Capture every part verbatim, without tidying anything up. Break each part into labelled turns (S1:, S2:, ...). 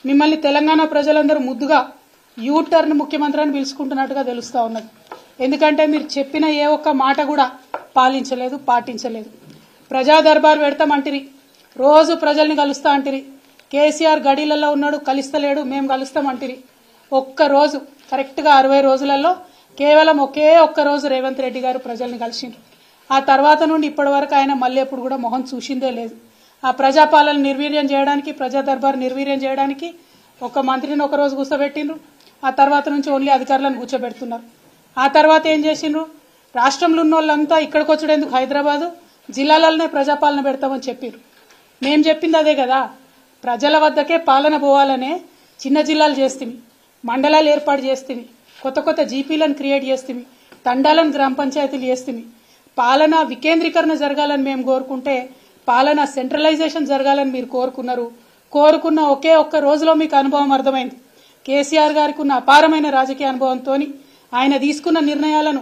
S1: మిమ్మల్ని తెలంగాణ ప్రజలందరూ ముద్దుగా యూ టర్న్ ముఖ్యమంత్రి అని పిలుచుకుంటున్నట్టుగా తెలుస్తా ఉన్నది. ఎందుకంటే మీరు చెప్పిన ఏ ఒక్క మాట కూడా పాలించలేదు, పాటించలేదు. ప్రజా దర్బార్ పెడతామంటిరి, రోజు ప్రజల్ని కలుస్తా అంటిరి. కేసీఆర్ గడిలలో ఉన్నాడు, కలుస్తలేడు, మేము కలుస్తామంటిరి. ఒక్క రోజు కరెక్ట్గా అరవై రోజులలో కేవలం ఒకే ఒక్క రోజు రేవంత్ రెడ్డి గారు ప్రజల్ని కలిసిండ్రు. ఆ తర్వాత నుండి ఇప్పటి వరకు ఆయన మళ్ళీ ఎప్పుడు కూడా మొహం చూసిందే లేదు. ఆ ప్రజాపాలన నిర్వీర్యం చేయడానికి, ప్రజా దర్బార్ నిర్వీర్యం చేయడానికి ఒక మంత్రిని ఒక రోజు కూర్చోబెట్టిండ్రు. ఆ తర్వాత నుంచి ఓన్లీ అధికారులను కూర్చోబెడుతున్నారు. ఆ తర్వాత ఏం చేసిండ్రు, రాష్ట్రంలో ఉన్న వాళ్ళంతా ఇక్కడికి వచ్చేందుకు హైదరాబాదు జిల్లాలలోనే ప్రజాపాలన పెడతామని చెప్పారు. మేం చెప్పింది అదే కదా, ప్రజల వద్దకే పాలన పోవాలనే చిన్న జిల్లాలు చేస్తుంది, మండలాలు ఏర్పాటు చేస్తుంది, కొత్త కొత్త జీపీలను క్రియేట్ చేస్తుంది, తండాలను గ్రామ పంచాయతీలు చేస్తుంది. పాలన వికేంద్రీకరణ జరగాలని మేము కోరుకుంటే పాలన సెంట్రలైజేషన్ జరగాలని మీరు కోరుకున్నారు. కోరుకున్న ఒకే ఒక్క రోజులో మీకు అనుభవం అర్థమైంది. కేసీఆర్ గారికి ఉన్న అపారమైన రాజకీయ అనుభవంతో ఆయన తీసుకున్న నిర్ణయాలను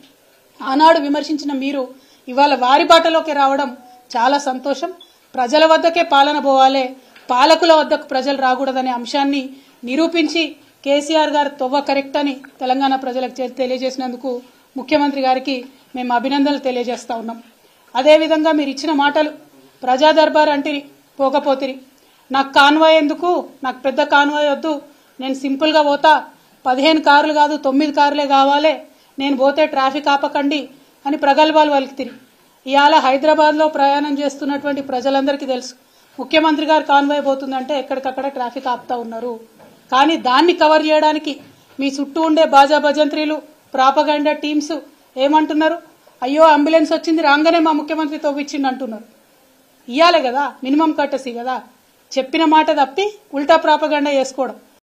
S1: ఆనాడు విమర్శించిన మీరు ఇవాళ వారి బాటలోకి రావడం చాలా సంతోషం. ప్రజల వద్దకే పాలన పోవాలే, పాలకుల వద్దకు ప్రజలు రాకూడదనే అంశాన్ని నిరూపించి కేసీఆర్ గారు తొవ్వ కరెక్ట్ అని తెలంగాణ ప్రజలకు తెలియజేసినందుకు ముఖ్యమంత్రి గారికి మేము అభినందనలు తెలియజేస్తా ఉన్నాం. అదేవిధంగా మీరు ఇచ్చిన మాటలు, ప్రజా దర్బార్ అంటిరి, పోకపోతిరి. నాకు కాన్వాయ్ ఎందుకు, నాకు పెద్ద కాన్వాయ్ వద్దు, నేను సింపుల్గా పోతా, పదిహేను కార్లు కాదు తొమ్మిది కార్లే కావాలి, నేను పోతే ట్రాఫిక్ ఆపకండి అని ప్రగల్భాలు వలికితిరి. ఇవాళ హైదరాబాద్లో ప్రయాణం చేస్తున్నటువంటి ప్రజలందరికీ తెలుసు, ముఖ్యమంత్రి గారు కాన్వాయ్ పోతుందంటే ఎక్కడికక్కడ ట్రాఫిక్ ఆపుతా ఉన్నారు. కానీ దాన్ని కవర్ చేయడానికి మీ చుట్టూ ఉండే బాజా భజంత్రీలు, ప్రాపగండా టీమ్స్ ఏమంటున్నారు, అయ్యో అంబులెన్స్ వచ్చింది రాగానే మా ముఖ్యమంత్రి తవ్విచ్చింది అంటున్నారు. ఇయ్యాలే కదా, మినిమం కట్టసి కదా, చెప్పిన మాట తప్పి ఉల్టా ప్రాపగండా చేసుకోవడం.